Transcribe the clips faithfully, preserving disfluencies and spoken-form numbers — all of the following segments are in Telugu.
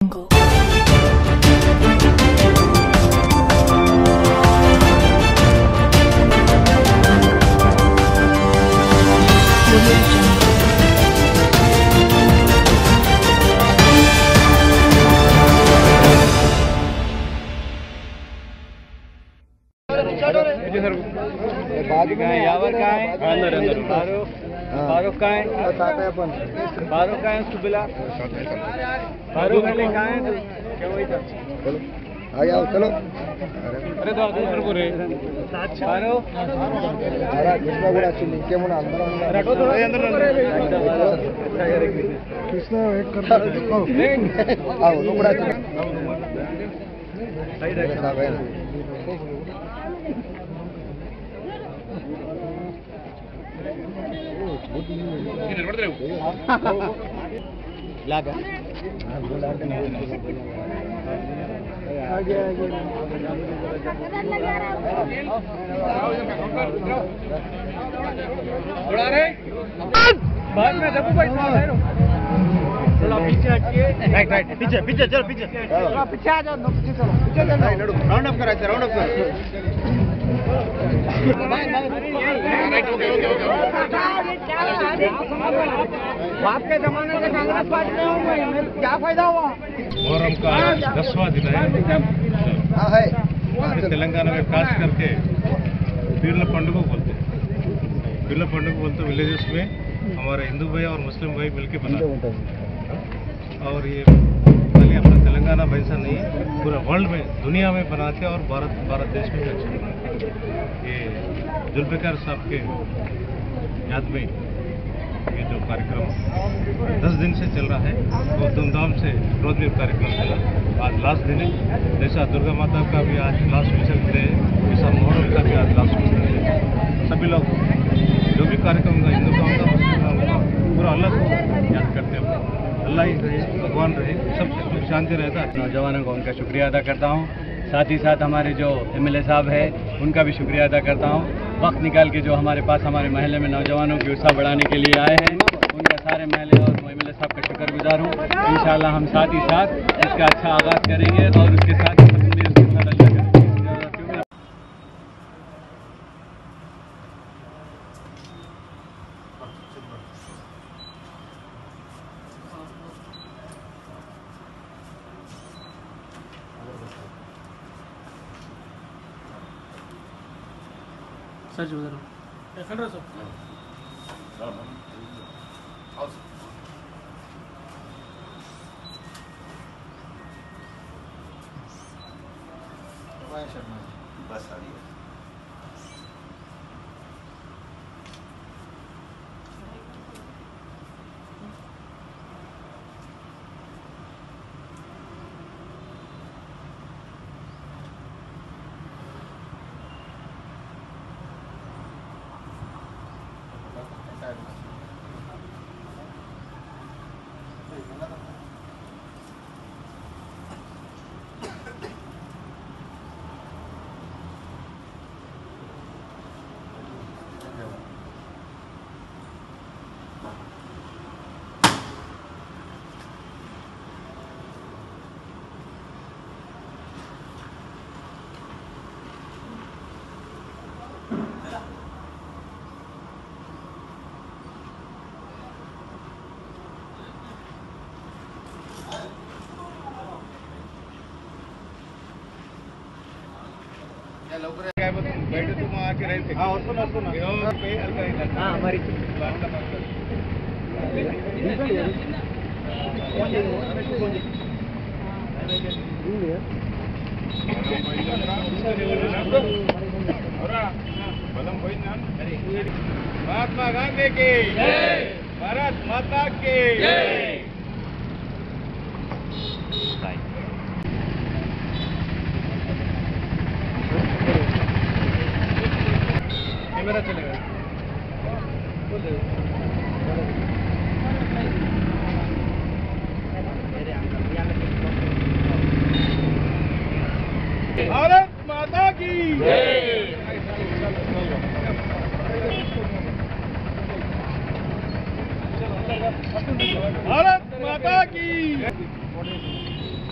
यावर का है अंदर अंदर फारूक फारूक का है फारूक का है सुबिला फारूक वाले का है क्या वही था चलो आ जाओ चलो अरे तो दूसरे को रे फारूक अरे कृष्णा गुड़ा चिल्ली के मुना अंदर रखो थोड़ा अंदर कृष्णा वेट करता आओ गुड़ा चिल्ली साइड है साहब है लागा आगे आगे थोड़ा रे बाद में जब भाई थोड़ा पीछे हटिए राइट राइट पीछे पीछे चलो पीछे थोड़ा पीछे आ जाओ पीछे चलो पीछे चलो राउंड अप कराते राउंड अप कर राइट ओके ओके ओके बाप के जमाने में कांग्रेस पार्टी में हूं मैं क्या फायदा हुआ मोहर्रम का दसवां दिन है हां है तेलंगाना में खास करके पीरला पंडुगा बोलते हैं पीरला पंडुगा बोलते विलेजेस में हमारे हिंदू भाई और मुस्लिम भाई मिलके बनाते हैं और ये खाली अपना तेलंगाना वैसा नहीं है पूरा वर्ल्ड में दुनिया में बनाते हैं और भारत भारत देश में भी अच्छा बनाते हैं। ये जुल्फ़िकार साहब के याद में ये जो कार्यक्रम दस दिन से चल रहा है वो धूमधाम से रोज में कार्यक्रम चला आज लास्ट दिन है। जैसा दुर्गा माता का भी आज लास्ट विसर्जन है वैसा मोहर्रम का भी आज लास्ट विसर्जन है। सभी लोग जो भी कार्यक्रम होगा हिंदू का होगा मुस्लिम का होगा पूरा अल्लाह को याद करते हैं अल्लाह ही रहे भगवान रहे सब शांति रहता है। नौजवानों को उनका शुक्रिया अदा करता हूँ साथ ही साथ हमारे जो एमएलए साहब है उनका भी शुक्रिया अदा करता हूँ वक्त निकाल के जो हमारे पास हमारे महल्ले में नौजवानों की उत्साह बढ़ाने के लिए आए हैं उनका सारे महल्ले और एमएलए साहब का शुक्रगुजार हूँ। इंशाल्लाह हम साथ ही साथ इसका अच्छा आगाज़ करेंगे और उसके साथ ही उसके साथ अच्छा करेंगे। सच बता रहा हूँ बस आ रही है लवकर काय बघ बैठे तुम आके रहे थे हां सुनो सुनो पे हल्का हां हमारी बात का बात महात्मा गांधी की जय भारत माता की जय। कैमरा चलेगा भारत माता की जय। भारत माता की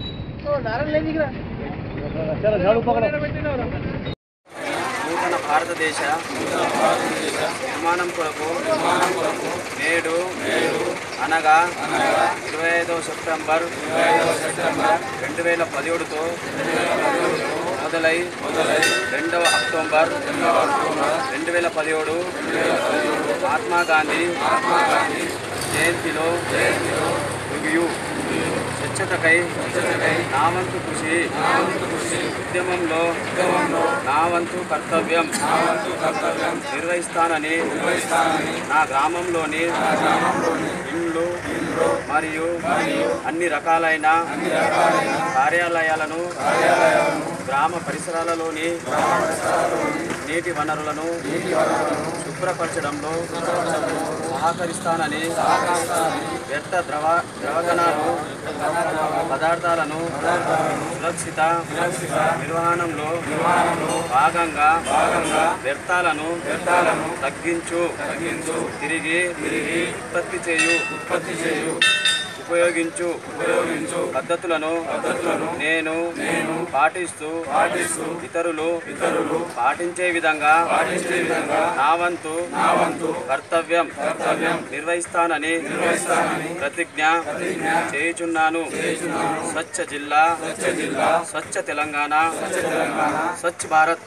నూతన భారతదేశ నిర్మాణం కొరకు నేడు అనగా ఇరవై ఐదవ సెప్టెంబర్ రెండు వేల పదిహేడుతో మొదలై రెండవ అక్టోబర్ రెండు వేల పదిహేడు మహాత్మా గాంధీ జయంతిలో ముగియు స్వచ్ఛతకై నా వంతు కృషి ఉద్యమంలో నా వంతు కర్తవ్యం నిర్వహిస్తానని నా గ్రామంలోని ఇండ్లు మరియు అన్ని రకాలైన కార్యాలయాలను గ్రామ పరిసరాలలోని నీటి వనరులను శుభ్రపరచడంలో సహకరిస్తానని వ్యర్థ ద్రవ ద్రవకణాలు పదార్థాలను సురక్షిత నిర్వహణలో భాగంగా వ్యర్థాలను తగ్గించు తిరిగి ఉత్పత్తి చేయు ఉత్పత్తి చేయు ఉపయోగించు ఉపయోగించు పద్ధతులను నేను నేను పాటిస్తూ పాటిస్తూ ఇతరులు ఇతరులు పాటించే విధంగా పాటించే విధంగా నా వంతు నా వంతు కర్తవ్యం కర్తవ్యం నిర్వహిస్తానని నిర్వహిస్తానని ప్రతిజ్ఞ ప్రతిజ్ఞ చేయుచున్నాను స్వచ్ఛ జిల్లా స్వచ్ఛ జిల్లా స్వచ్ఛ తెలంగాణ స్వచ్ఛ తెలంగాణ స్వచ్ఛ భారత్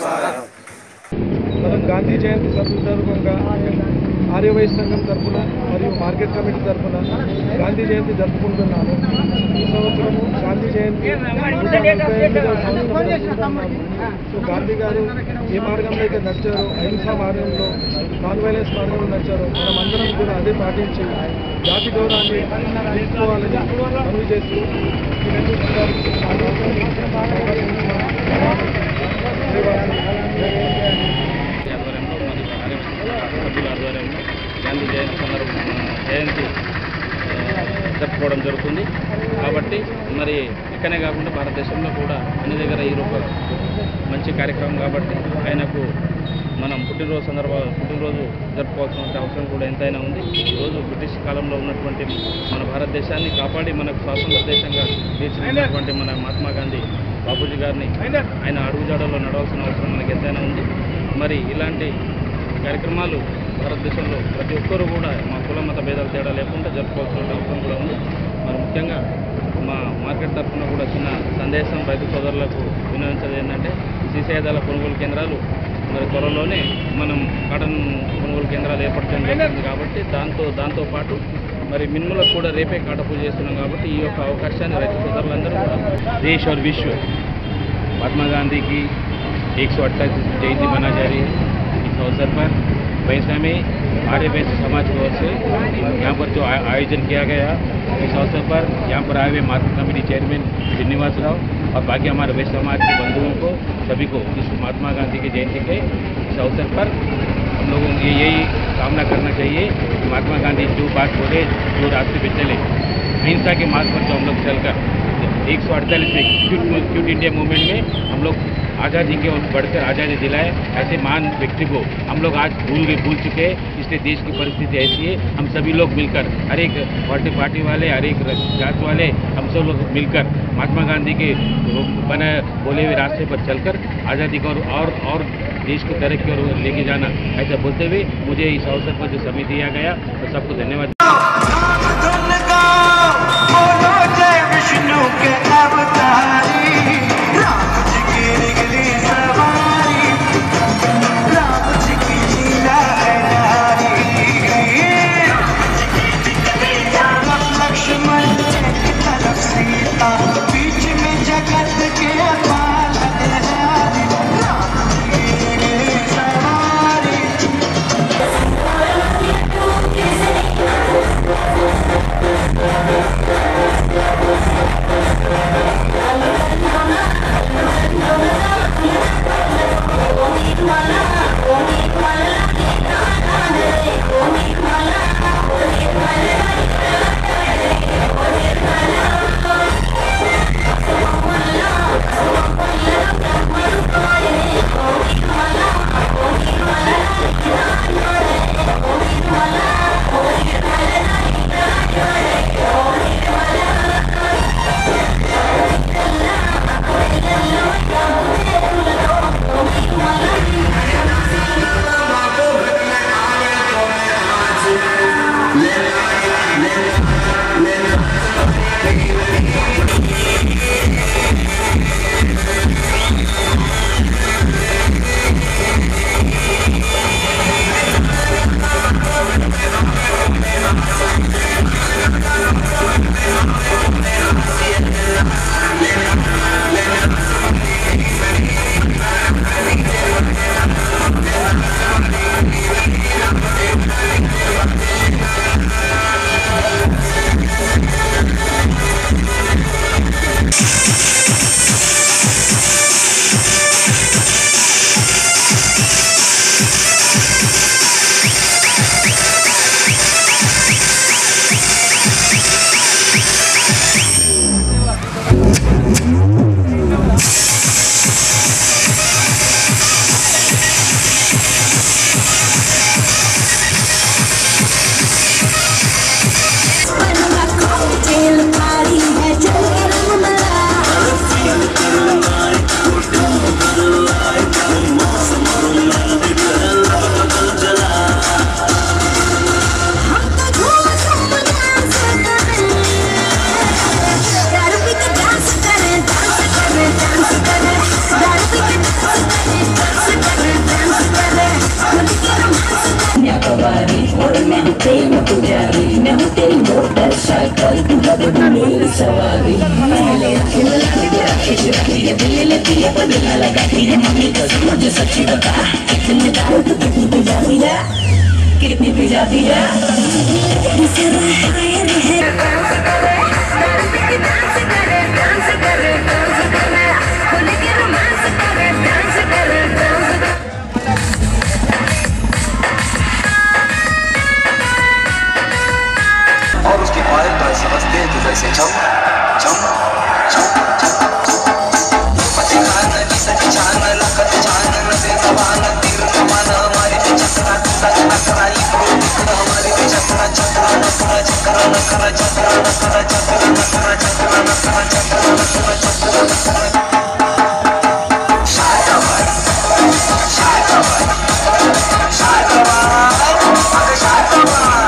మనం గాంధీ జయంతి సందర్భంగా ఆర్యవైశ్య సంఘం తరఫున మరియు మార్కెట్ కమిటీ తరఫున గాంధీ జయంతి జరుపుకుంటున్నాము. ఈ సంవత్సరము గాంధీ జయంతి సో గాంధీ గారు ఏ మార్గంలో అయితే నడిచారో, అహింసా మార్గంలో, నాన్ వైలెన్స్ మార్గంలో నడిచారో మనమందరం కూడా అదే పాటించి జాతి గౌరవాన్ని తీసుకోవాలని మనవి చేస్తూ ఈ రెండు సభ్యుల ఆధ్వర్యంలో గాంధీ జయంతి సందర్భం జయంతి జరుపుకోవడం జరుగుతుంది. కాబట్టి మరి ఇక్కడనే కాకుండా భారతదేశంలో కూడా అన్ని దగ్గర ఈ రూప మంచి కార్యక్రమం కాబట్టి ఆయనకు మనం పుట్టినరోజు సందర్భ పుట్టినరోజు జరుపుకోవాల్సిన అవసరం కూడా ఎంతైనా ఉంది. ఈరోజు బ్రిటిష్ కాలంలో ఉన్నటువంటి మన భారతదేశాన్ని కాపాడి మనకు స్వాతంత్ర దేశంగా తీర్చినటువంటి మన మహాత్మా గాంధీ బాపూజీ గారిని ఆయన అడుగుజాడల్లో నడవాల్సిన అవసరం మనకు ఎంతైనా ఉంది. మరి ఇలాంటి కార్యక్రమాలు భారతదేశంలో ప్రతి ఒక్కరూ కూడా మా కుల మత భేదాలు తేడా లేకుండా జరుపుకోవాల్సిన అవసరం కూడా ఉంది. మరి ముఖ్యంగా మా మార్కెట్ తరఫున కూడా చిన్న సందేశం రైతు సోదరులకు వినియోగించేది ఏంటంటే సీసేదాల కొనుగోలు కేంద్రాలు మరి త్వరలోనే మనం కాటన్ కొనుగోలు కేంద్రాలు ఏర్పడటం జరుగుతుంది. కాబట్టి దాంతో దాంతోపాటు మరి మిన్ములకు కూడా రేపే కాటపూజ చేస్తున్నాం. కాబట్టి ఈ యొక్క అవకాశాన్ని రైతు సోదరులందరూ కూడా దేశ్ और विश्व महात्मा गांधी की एक सौ अट्ठाईस जयंती मना जा रही है. इस अवसर पर भैंसा में आर्य वैश्य समाज की ओर से यहाँ पर जो आयोजन किया गया, इस अवसर पर यहाँ पर आए हुए market committee chairman Srinivas Rao और बाकी हमारे वैश्य समाज के बंधुओं को सभी को इस महात्मा गांधी की जयंती के इस अवसर पर हम लोगों को यही कामना करना चाहिए कि महात्मा गांधी जो बात बोले, जो रास्ते पे चले, अहिंसा के मार्ग पर जो हम लोग चलकर एक सौ अड़तालीस में क्यूट क्यूट इंडिया मूवमेंट में हम लोग आज़ादी के और बढ़कर आज़ादी दिलाए, ऐसे महान व्यक्ति को हम लोग आज भूल गए भूल चुके हैं. इसलिए देश की परिस्थिति ऐसी है, हम सभी लोग मिलकर, हर एक पार्टी पार्टी वाले, हर एक जात वाले, हम सब लोग मिलकर महात्मा गांधी के बने बोले हुए रास्ते पर चलकर आज़ादी को और और देश की तरक्की और लेके जाना, ऐसा बोलते हुए मुझे इस अवसर पर जो समय दिया गया तो सबको धन्यवाद. Thank you. प्रेम पुजारी, मैं हूँ तेरी मोटरसाइकिल, तू बदल मेरी सवारी। पहले खिला दिया, खिला दिया, दिल लेती है, बदला लगाती है, मम्मी कसम मुझे सच्ची बता, कितने दारू तू कितनी पी जाती है, कितनी पी जाती है। और उसकी पायल तो ऐसे बसते तो जैसे छम छम छम छम सच छान लखत छान नसे जबान तीर कमान हमारी पे चक्रा टूटा चक्रा ई प्रो हमारी पे चक्रा चक्रा नखरा चक्रा नखरा चक्रा नखरा चक्रा नखरा चक्रा नखरा चक्रा नखरा चक्रा शाहबाद शाहबाद शाहबाद अरे शाहबाद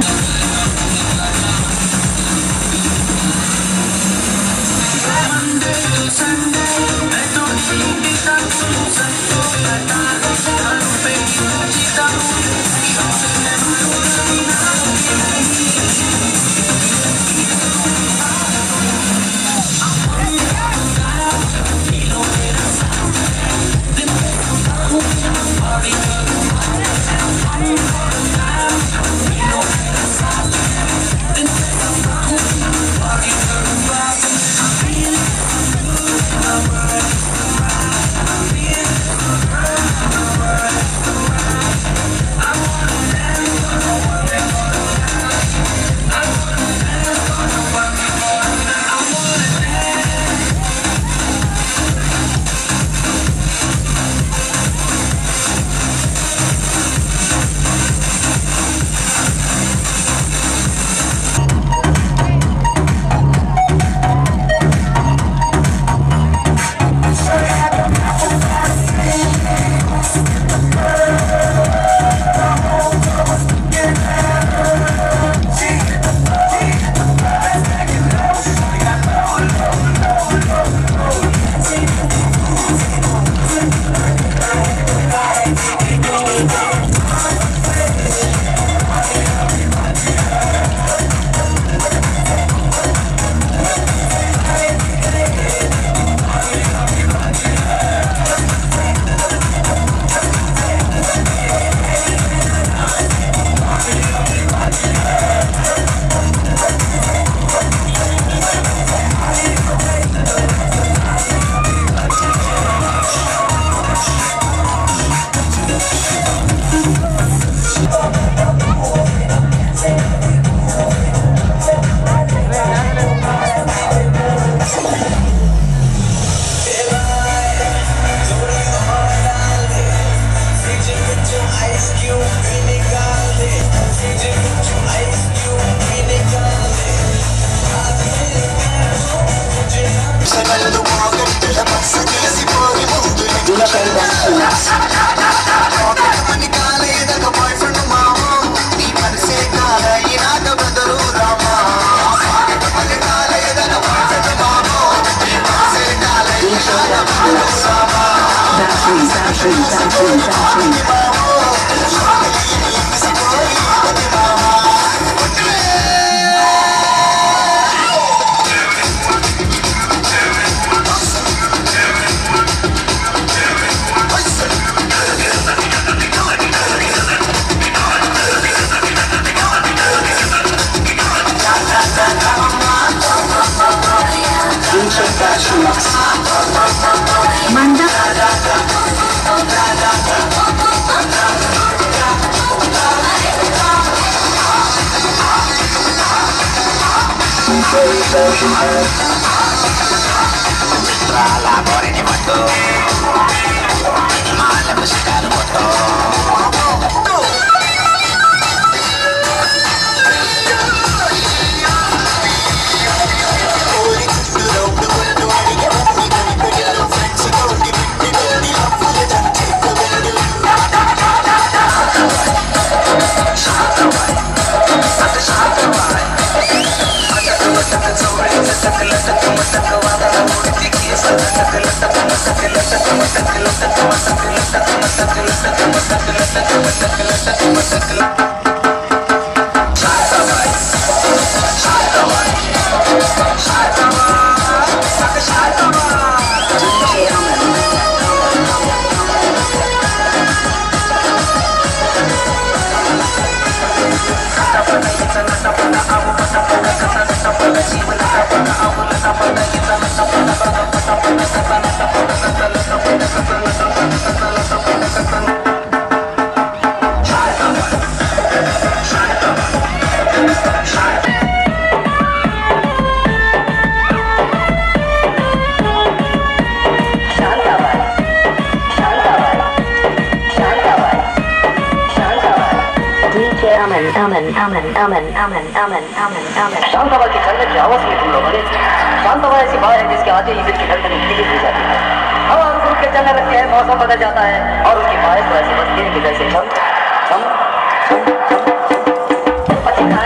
शांताबाद की ठंडक की आवाज में तुम लोगों ने शांताबाद ऐसी बात है जिसके आते ही दिल की धड़कन तेज हो जाती है। हवा रुक के चलने लगती है, मौसम बदल जाता है और उसकी बारिश तो ऐसी बजती है कि जैसे हम हम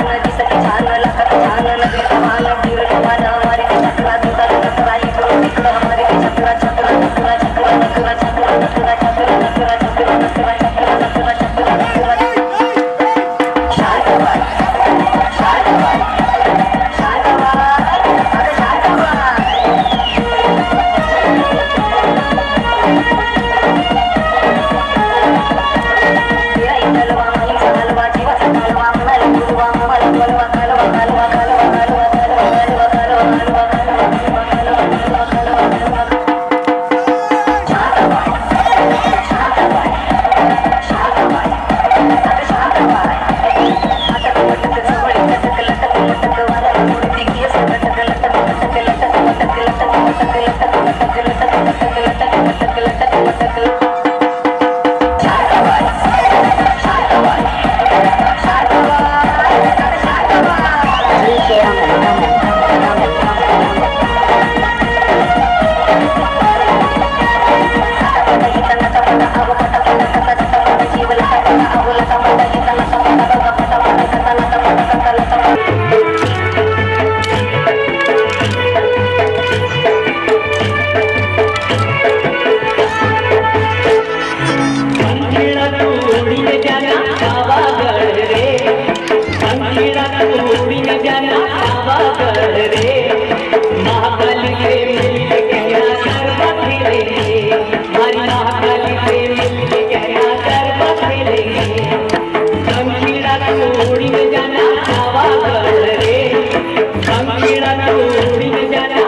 तूड़ी न जाना पावागढ़ रे, महाकाली से मिलके कहना गरबा खेलेंगे, हमारी महाकाली से मिलके कहना गरबा खेलेंगे। शमशीरा तूड़ी न जाना पावागढ़ रे, शमशीरा तूड़ी न जाना।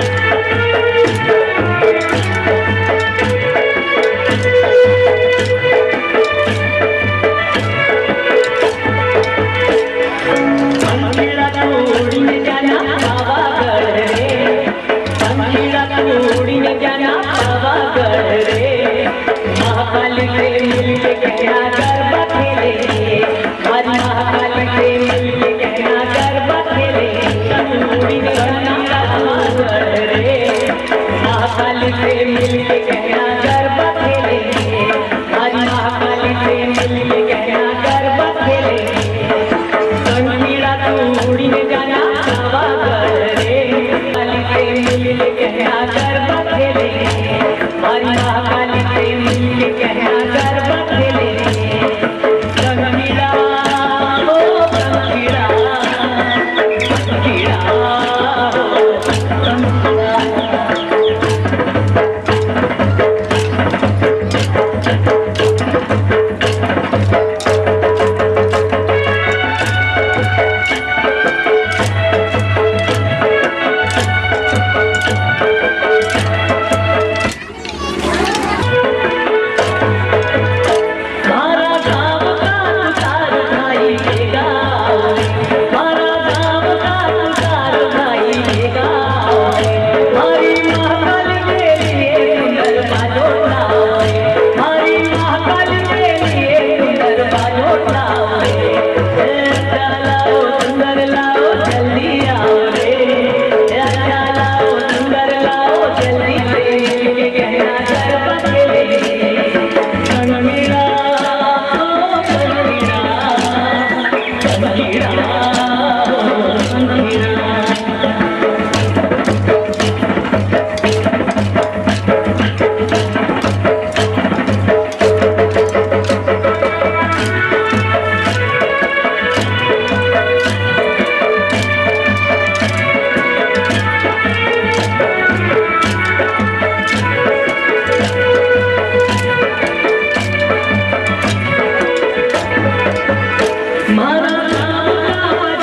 महाकाली से मिलके कहना गरबा खेलेंगे, हमारी महाकाली से मिलके कहना गरबा खेलेंगे। तूड़ी ने जाना पावागढ़ रे, महाकाली से मिलके कहना गरबा खेलेंगे, हमारी महाकाली से मिलके कहना गरबा खेलेंगे। शमशीरा तूड़ी ने जाना पावागढ़ रे, महाकाली से मिलके कहना गरबा खेलेंगे, हमारी महाकाली से मिलके कहना गरबा खेलेंगे। शमशीरा हो शमशीरा, शमशीरा हो शमशीरा। मारा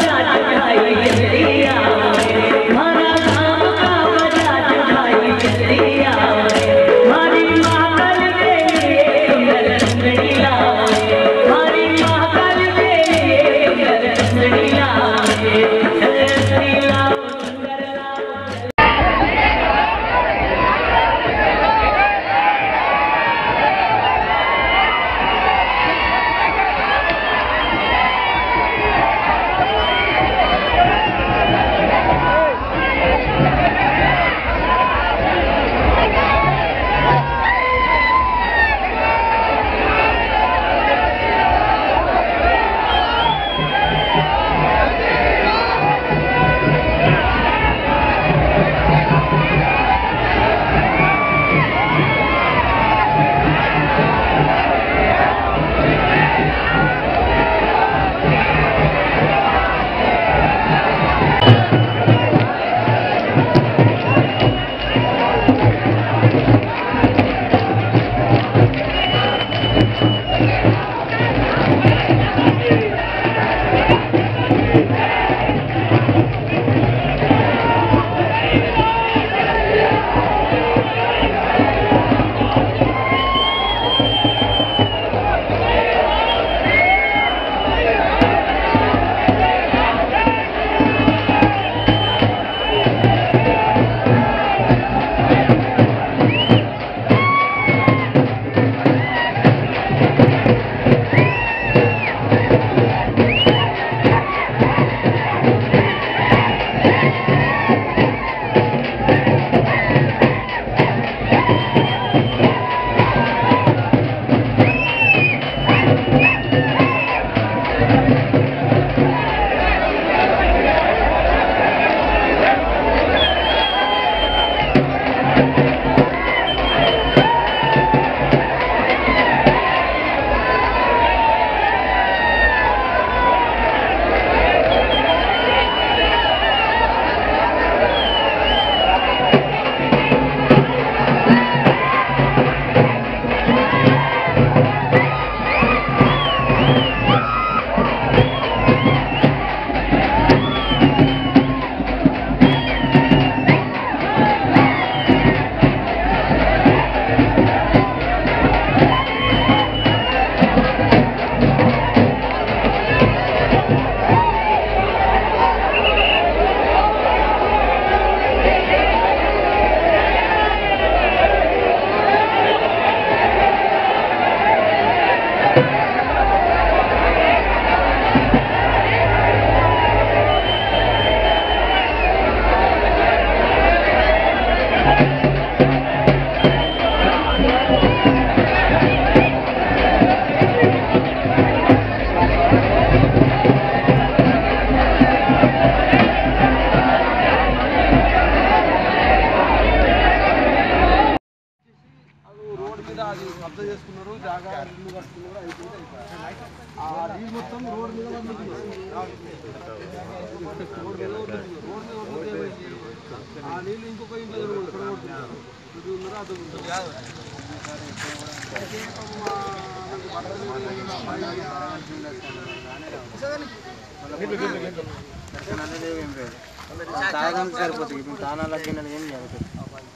తాగడానికి సరిపోతుంది. ఇప్పుడు తానాల గిన్నెలు ఏం జరుగుతుంది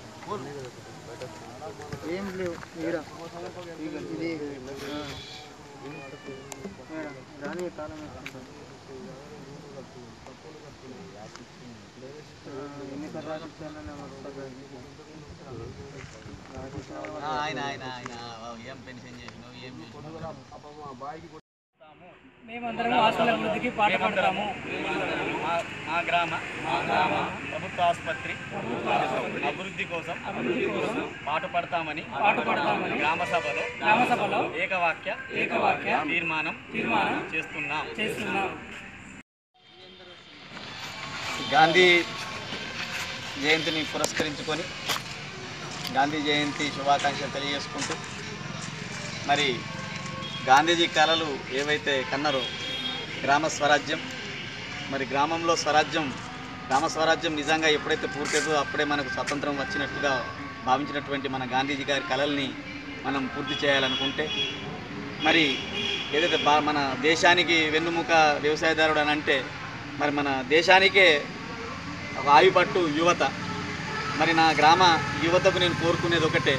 ఏం లేవు ఈడ ఇది రాని తాళం ఎన్ని ఆయన ఆయన ఆయన ఏం పెన్షన్ చేసినావు ఏం చేసినావు. మేమందరం హాస్టల్ అభివృద్ధికి పాటుపడతాము. మా గ్రామ ప్రభుత్వ ఆసుపత్రి అభివృద్ధి కోసం పాటుపడతామని పాటుపడతామని గ్రామ సభలో గ్రామ సభలో ఏకవాక్య ఏకవాక్య తీర్మానం తీర్మానం చేస్తున్నాం చేస్తున్నాం. గాంధీ జయంతిని పురస్కరించుకొని గాంధీ జయంతి శుభాకాంక్షలు తెలియజేసుకుంటూ మరి గాంధీజీ కళలు ఏవైతే కన్నారో గ్రామ స్వరాజ్యం, మరి గ్రామంలో స్వరాజ్యం గ్రామ స్వరాజ్యం నిజంగా ఎప్పుడైతే పూర్తవుతుందో అప్పుడే మనకు స్వతంత్రం వచ్చినట్టుగా భావించినటువంటి మన గాంధీజీ గారి కళల్ని మనం పూర్తి చేయాలనుకుంటే మరి ఏదైతే బా మన దేశానికి వెన్నుముక వ్యవసాయదారుడు అని అంటే మరి మన దేశానికే ఒక ఆయుపట్టు యువత. మరి నా గ్రామ యువతకు నేను కోరుకునేది ఒకటే,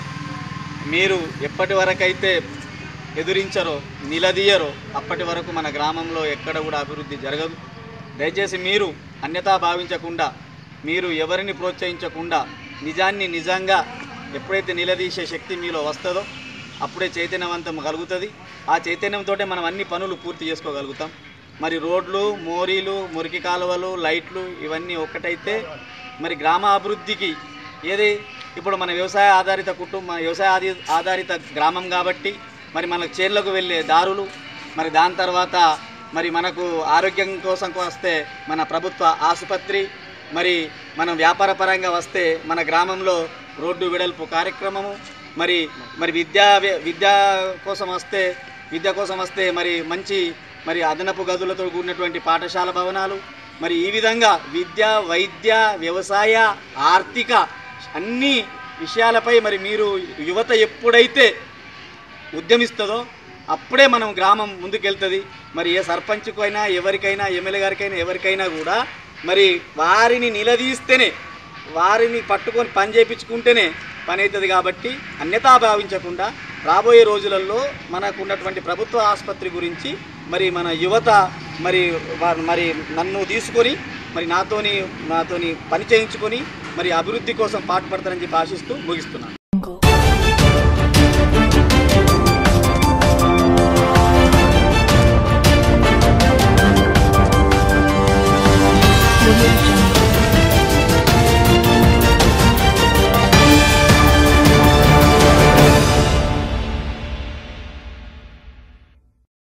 మీరు ఎప్పటి వరకైతే ఎదురించరో నిలదీయరో అప్పటి వరకు మన గ్రామంలో ఎక్కడ కూడా అభివృద్ధి జరగదు. దయచేసి మీరు అన్యతా భావించకుండా, మీరు ఎవరిని ప్రోత్సహించకుండా నిజాన్ని నిజంగా ఎప్పుడైతే నిలదీసే శక్తి మీలో వస్తుందో అప్పుడే చైతన్యవంతం కలుగుతుంది. ఆ చైతన్యంతో మనం అన్ని పనులు పూర్తి చేసుకోగలుగుతాం. మరి రోడ్లు, మోరీలు, మురికి కాలువలు, లైట్లు ఇవన్నీ ఒక్కటైతే మరి గ్రామ అభివృద్ధికి ఏది ఇప్పుడు మన వ్యవసాయ ఆధారిత కుటుంబం వ్యవసాయ ఆది ఆధారిత గ్రామం కాబట్టి మరి మనకు చేన్లకు వెళ్ళే దారులు, మరి దాని తర్వాత మరి మనకు ఆరోగ్యం కోసం వస్తే మన ప్రభుత్వ ఆసుపత్రి, మరి మనం వ్యాపార పరంగా వస్తే మన గ్రామంలో రోడ్డు వెడల్పు కార్యక్రమము, మరి మరి విద్యా విద్యా కోసం వస్తే విద్య కోసం వస్తే మరి మంచి మరి అదనపు గదులతో కూడినటువంటి పాఠశాల భవనాలు, మరి ఈ విధంగా విద్య, వైద్య, వ్యవసాయ, ఆర్థిక అన్ని విషయాలపై మరి మీరు యువత ఎప్పుడైతే ఉద్యమిస్తుందో అప్పుడే మనం గ్రామం ముందుకెళ్తుంది. మరి ఏ సర్పంచ్కైనా ఎవరికైనా ఎమ్మెల్యే గారికైనా ఎవరికైనా కూడా మరి వారిని నిలదీస్తేనే వారిని పట్టుకొని పని చేయించుకుంటేనే పని అవుతుంది. కాబట్టి అన్యతా భావించకుండా రాబోయే రోజులలో మనకు ఉన్నటువంటి ప్రభుత్వ ఆసుపత్రి గురించి మరి మన యువత మరి మరి నన్ను తీసుకొని మరి నాతోని నాతోని పని చేయించుకొని మరి అభివృద్ధి కోసం పాటుపడతారని చెప్పి ఆశిస్తూ ముగిస్తున్నాను. Yeah.